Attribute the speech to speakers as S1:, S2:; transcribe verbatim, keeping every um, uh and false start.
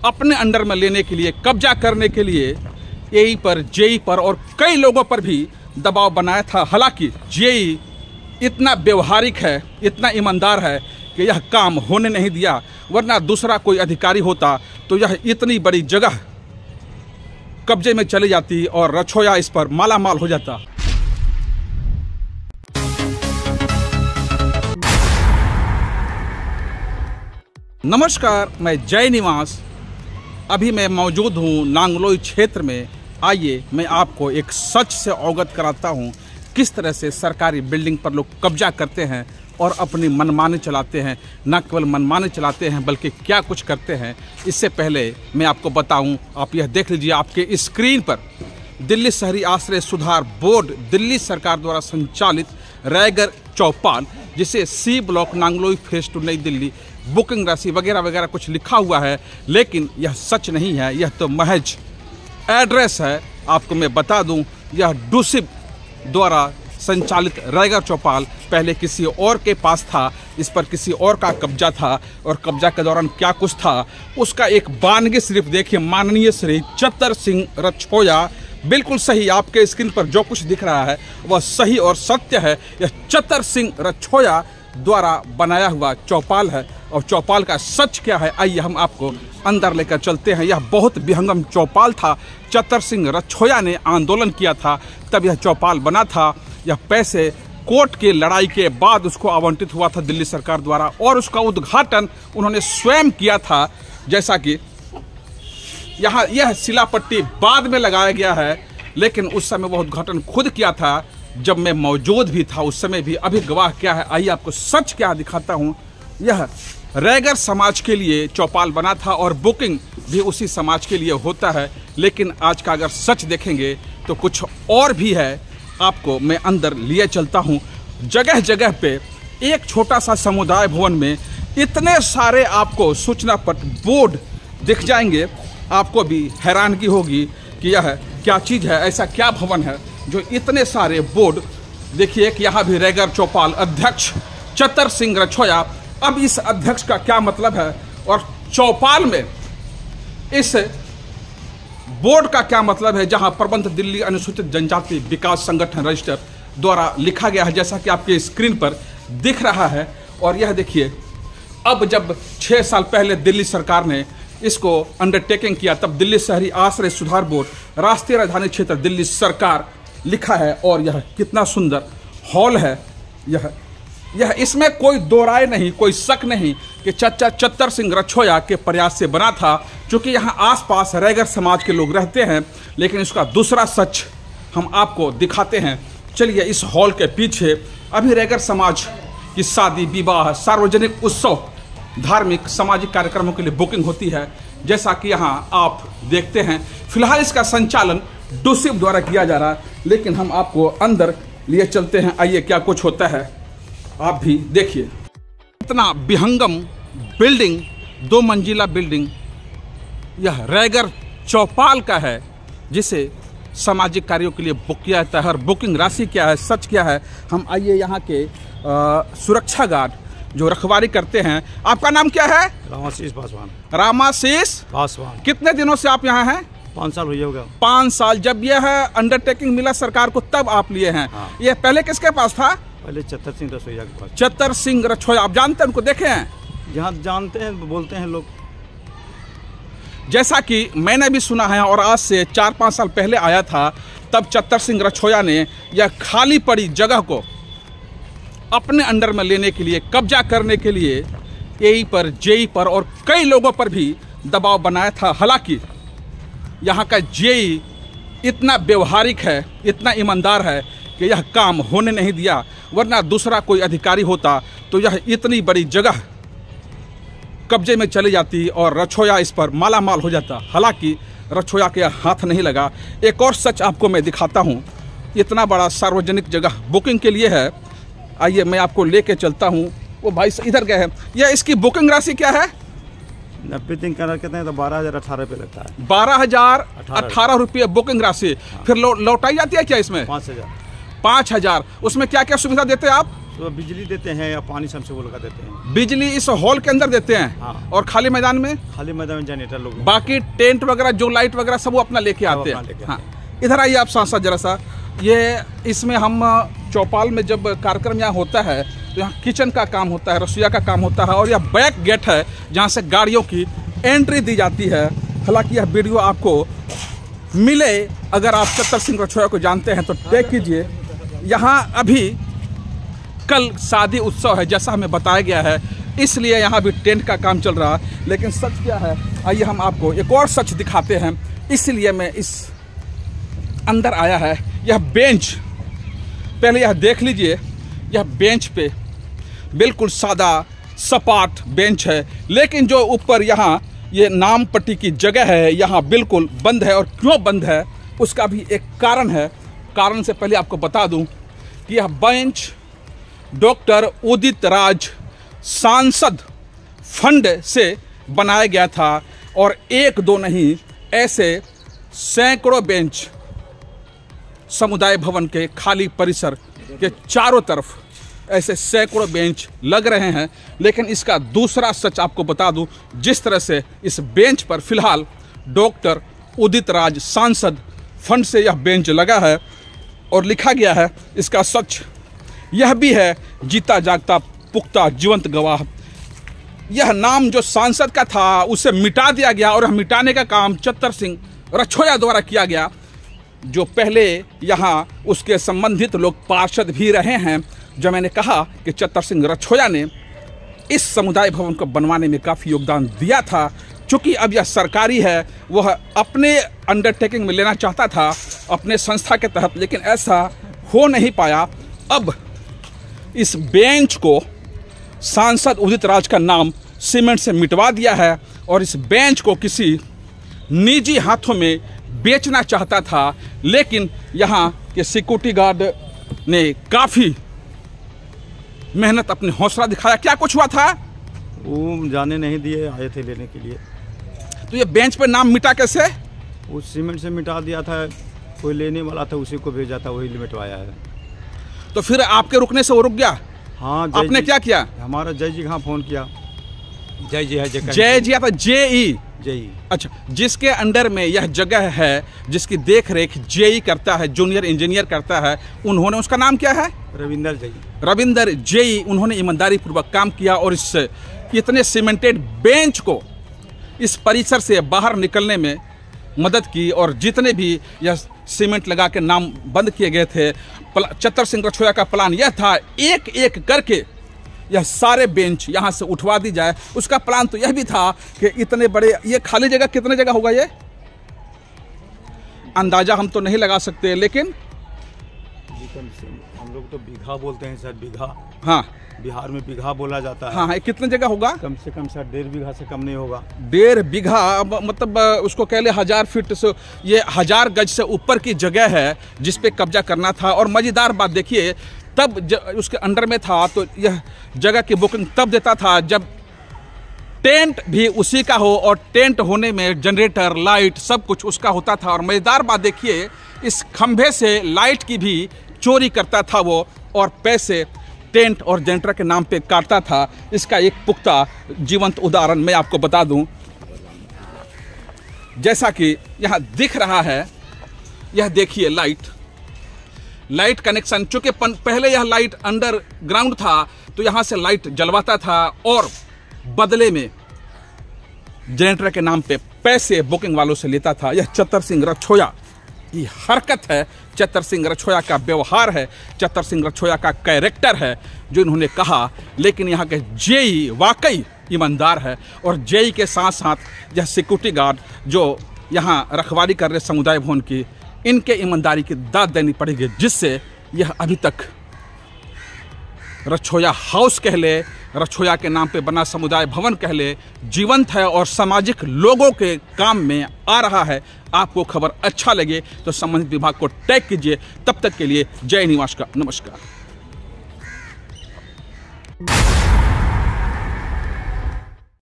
S1: अपने अंडर में लेने के लिए, कब्जा करने के लिए एई पर, जेई पर और कई लोगों पर भी दबाव बनाया था। हालांकि जेई इतना व्यवहारिक है, इतना ईमानदार है कि यह काम होने नहीं दिया, वरना दूसरा कोई अधिकारी होता तो यह इतनी बड़ी जगह कब्जे में चली जाती और रछोया इस पर माला माल हो जाता। नमस्कार, मैं जय निवास। अभी मैं मौजूद हूँ नांगलोई क्षेत्र में। आइए मैं आपको एक सच से अवगत कराता हूँ किस तरह से सरकारी बिल्डिंग पर लोग कब्जा करते हैं और अपनी मनमानी चलाते हैं। न केवल मनमानी चलाते हैं बल्कि क्या कुछ करते हैं। इससे पहले मैं आपको बताऊं, आप यह देख लीजिए आपके स्क्रीन पर दिल्ली शहरी आश्रय सुधार बोर्ड दिल्ली सरकार द्वारा संचालित रैगर चौपाल, जिसे C block Nangloi phase two नई दिल्ली, बुकिंग राशि वगैरह वगैरह कुछ लिखा हुआ है, लेकिन यह सच नहीं है। यह तो महज एड्रेस है। आपको मैं बता दूं, यह डूसिब द्वारा संचालित रैगर चौपाल पहले किसी और के पास था। इस पर किसी और का कब्जा था और कब्जा के दौरान क्या कुछ था उसका एक बानगी सिर्फ देखिए। माननीय श्री चतर सिंह रछोया, बिल्कुल सही, आपके स्क्रीन पर जो कुछ दिख रहा है वह सही और सत्य है। यह चतर सिंह रछोया द्वारा बनाया हुआ चौपाल है। और चौपाल का सच क्या है, आइए हम आपको अंदर लेकर चलते हैं। यह बहुत विहंगम चौपाल था। चतर सिंह रछोया ने आंदोलन किया था, तब यह चौपाल बना था। यह पैसे कोर्ट की लड़ाई के बाद उसको आवंटित हुआ था दिल्ली सरकार द्वारा, और उसका उद्घाटन उन्होंने स्वयं किया था। जैसा कि यहाँ यह शिलापट्टी बाद में लगाया गया है, लेकिन उस समय वह उद्घाटन खुद किया था जब मैं मौजूद भी था उस समय भी। अभी गवाह क्या है, आइए आपको सच क्या दिखाता हूँ। यह रैगर समाज के लिए चौपाल बना था और बुकिंग भी उसी समाज के लिए होता है। लेकिन आज का अगर सच देखेंगे तो कुछ और भी है। आपको मैं अंदर लिए चलता हूँ। जगह जगह पे एक छोटा सा समुदाय भवन में इतने सारे आपको सूचना पत्र बोर्ड दिख जाएंगे। आपको भी हैरानगी होगी कि यह क्या चीज़ है, ऐसा क्या भवन है जो इतने सारे बोर्ड। देखिए कि यहाँ भी रैगर चौपाल अध्यक्ष चतर सिंह रछोया। अब इस अध्यक्ष का क्या मतलब है और चौपाल में इस बोर्ड का क्या मतलब है, जहां प्रबंध दिल्ली अनुसूचित जनजाति विकास संगठन रजिस्टर द्वारा लिखा गया है, जैसा कि आपके स्क्रीन पर दिख रहा है। और यह देखिए, अब जब छः साल पहले दिल्ली सरकार ने इसको अंडरटेकिंग किया, तब दिल्ली शहरी आश्रय सुधार बोर्ड राष्ट्रीय राजधानी क्षेत्र दिल्ली सरकार लिखा है। और यह कितना सुंदर हॉल है। यह यह इसमें कोई दो राय नहीं, कोई शक नहीं कि चचा चतर सिंह रछोया के प्रयास से बना था, क्योंकि यहाँ आसपास रैगर समाज के लोग रहते हैं। लेकिन इसका दूसरा सच हम आपको दिखाते हैं। चलिए, इस हॉल के पीछे अभी रैगर समाज की शादी, विवाह, सार्वजनिक उत्सव, धार्मिक सामाजिक कार्यक्रमों के लिए बुकिंग होती है, जैसा कि यहाँ आप देखते हैं। फिलहाल इसका संचालन डूसिब द्वारा किया जा रहा है, लेकिन हम आपको अंदर लिए चलते हैं। आइए क्या कुछ होता है आप भी देखिए। इतना विहंगम बिल्डिंग, दो मंजिला बिल्डिंग, यह रैगर चौपाल का है, जिसे सामाजिक कार्यों के लिए बुक किया जाता है। और बुकिंग राशि क्या है, सच क्या है, हम आइए यहाँ के आ, सुरक्षा गार्ड जो रखवारी करते हैं। आपका नाम क्या है?
S2: रामाशीष पासवान।
S1: रामाशीष पासवान। कितने दिनों से आप यहाँ हैं?
S2: पाँच साल हुए होगा।
S1: पाँच साल। जब यह अंडरटेकिंग मिला सरकार को तब आप लिए हैं।
S2: हाँ।
S1: यह पहले किसके पास था?
S2: पहले चतर सिंह रछोया के पास।
S1: चतर सिंह रछोया, आप जानते हैं उनको, देखे हैं?
S2: जहाँ जानते हैं बोलते हैं लोग।
S1: जैसा कि मैंने भी सुना है, और आज से चार पाँच साल पहले आया था, तब चतर सिंह रछोया ने यह खाली पड़ी जगह को अपने अंडर में लेने के लिए, कब्जा करने के लिए एई पर, जेई पर और कई लोगों पर भी दबाव बनाया था। हालांकि यहाँ का जेई इतना व्यवहारिक है, इतना ईमानदार है कि यह काम होने नहीं दिया, वरना दूसरा कोई अधिकारी होता तो यह इतनी बड़ी जगह कब्जे में चली जाती और रछोया इस पर माला माल हो जाता। हालांकि रछोया के हाथ नहीं लगा। एक और सच आपको मैं दिखाता हूँ। इतना बड़ा सार्वजनिक जगह बुकिंग के लिए है। आइए मैं आपको लेके चलता हूँ। वो भाई इधर गए हैं। यह इसकी बुकिंग राशि क्या है?
S2: नब्बे दिन का कहते हैं तो बारह हजार अठारह रुपये लगता है।
S1: बारह हजार अठारह रुपये बुकिंग राशि। हाँ। फिर लौ, लौटाई जाती है क्या इसमें?
S2: पाँच हजार।
S1: पाँच हजार। उसमें क्या क्या सुविधा देते हैं आप?
S2: तो बिजली देते हैं या पानी से हमसे वो लगा देते हैं।
S1: बिजली इस हॉल के अंदर देते हैं?
S2: हाँ।
S1: और खाली मैदान में?
S2: खाली मैदान में जनरेटर लोग,
S1: बाकी टेंट वगैरह जो लाइट वगैरह सब वो अपना लेके आते हैं। हाँ, इधर आइए आप सांसद जरा सा। ये इसमें हम चौपाल में जब कार्यक्रम यहाँ होता है तो यहाँ किचन का काम होता है, रसोईया का काम होता है, और यह बैक गेट है जहाँ से गाड़ियों की एंट्री दी जाती है। हालांकि यह वीडियो आपको मिले, अगर आप चतर सिंह रछोया को जानते हैं तो देख कीजिए। यहाँ अभी कल शादी उत्सव है जैसा हमें बताया गया है, इसलिए यहाँ भी टेंट का काम चल रहा है। लेकिन सच क्या है, आइए हम आपको एक और सच दिखाते हैं। इसलिए मैं इस अंदर आया है। यह बेंच, पहले यह देख लीजिए, यह बेंच पे बिल्कुल सादा सपाट बेंच है, लेकिन जो ऊपर यहाँ ये नाम पट्टी की जगह है यहाँ बिल्कुल बंद है। और क्यों बंद है उसका भी एक कारण है। कारण से पहले आपको बता दूं कि यह बेंच डॉक्टर उदित राज सांसद फंड से बनाया गया था, और एक दो नहीं, ऐसे सैकड़ों बेंच समुदाय भवन के खाली परिसर के चारों तरफ ऐसे सैकड़ों बेंच लग रहे हैं। लेकिन इसका दूसरा सच आपको बता दूं, जिस तरह से इस बेंच पर फिलहाल डॉक्टर उदित राज सांसद फंड से यह बेंच लगा है और लिखा गया है, इसका सच यह भी है, जीता जागता पुख्ता जीवंत गवाह। यह नाम जो सांसद का था उसे मिटा दिया गया, और मिटाने का काम चतर सिंह रछोया द्वारा किया गया, जो पहले यहाँ उसके संबंधित लोग पार्षद भी रहे हैं। जो मैंने कहा कि चतर सिंह रछोया ने इस समुदाय भवन को बनवाने में काफ़ी योगदान दिया था। चूँकि अब यह सरकारी है, वह अपने अंडरटेकिंग में लेना चाहता था अपने संस्था के तहत, लेकिन ऐसा हो नहीं पाया। अब इस बेंच को सांसद उदित राज का नाम सीमेंट से मिटवा दिया है, और इस बेंच को किसी निजी हाथों में बेचना चाहता था। लेकिन यहाँ के सिक्योरिटी गार्ड ने काफ़ी मेहनत, अपनी हौसला दिखाया। क्या कुछ हुआ था?
S2: वो जाने नहीं दिए, आए थे लेने के लिए।
S1: तो ये बेंच पे नाम मिटा कैसे?
S2: वो सीमेंट से मिटा दिया था, कोई लेने वाला था उसी को भेजा था, वही मिटवाया है।
S1: तो फिर आपके रुकने से वो रुक गया?
S2: हाँ।
S1: आपने क्या किया?
S2: हमारा जय जी कहाँ फोन किया, जय जी है,
S1: जय जी आता जेई
S2: जेई।
S1: अच्छा, जिसके अंडर में यह जगह है, जिसकी देख रेख जेई करता है, जूनियर इंजीनियर करता है, उन्होंने, उसका नाम क्या है?
S2: रविंदर जेई।
S1: रविंदर जेई। उन्होंने ईमानदारी पूर्वक काम किया और इस इतने सीमेंटेड बेंच को इस परिसर से बाहर निकलने में मदद की। और जितने भी यह सीमेंट लगा के नाम बंद किए गए थे, चतर सिंह रछोया का प्लान यह था, एक एक करके यह सारे बेंच यहाँ से उठवा दी जाए। उसका प्लान तो यह भी था कि इतने बड़े, ये खाली जगह कितने जगह होगा, ये अंदाजा हम तो नहीं लगा सकते, लेकिन
S2: हम लोग तो बीघा बोलते हैं सर, बीघा।
S1: हाँ,
S2: बिहार में बीघा बोला जाता है।
S1: हाँ, है कितने जगह होगा?
S2: कम से कम सर डेढ़ बीघा से कम नहीं होगा।
S1: डेढ़ बीघा मतलब उसको कह ले हजार फीट से, ये हजार गज से ऊपर की जगह है जिस पे कब्जा करना था। और मजेदार बात देखिए, तब ज, उसके अंडर में था तो यह जगह की बुकिंग तब देता था जब टेंट भी उसी का हो, और टेंट होने में जनरेटर, लाइट सब कुछ उसका होता था। और मजेदार बात देखिए, इस खंभे से लाइट की भी चोरी करता था वो, और पैसे टेंट और जनरेटर के नाम पे काटता था। इसका एक पुख्ता जीवंत उदाहरण मैं आपको बता दूं, जैसा कि यहाँ दिख रहा है, यह देखिए लाइट लाइट कनेक्शन। चूंकि पहले यह लाइट अंडरग्राउंड था तो यहाँ से लाइट जलवाता था, और बदले में जनरेटर के नाम पे पैसे बुकिंग वालों से लेता था। यह चतर सिंह रछोया की हरकत है, चतर सिंह रछोया का व्यवहार है, चतर सिंह रछोया का कैरेक्टर है जो इन्होंने कहा। लेकिन यहाँ के जेई वाकई ईमानदार है, और जेई के साथ साथ यह सिक्योरिटी गार्ड जो यहाँ रखवाली कर रहे समुदाय भवन की, इनके ईमानदारी की दाद देनी पड़ेगी, जिससे यह अभी तक रछोया हाउस कह ले, रछोया के नाम पे बना समुदाय भवन कह ले, जीवंत है और सामाजिक लोगों के काम में आ रहा है। आपको खबर अच्छा लगे तो संबंधित विभाग को टैग कीजिए। तब तक के लिए जय निवास का नमस्कार।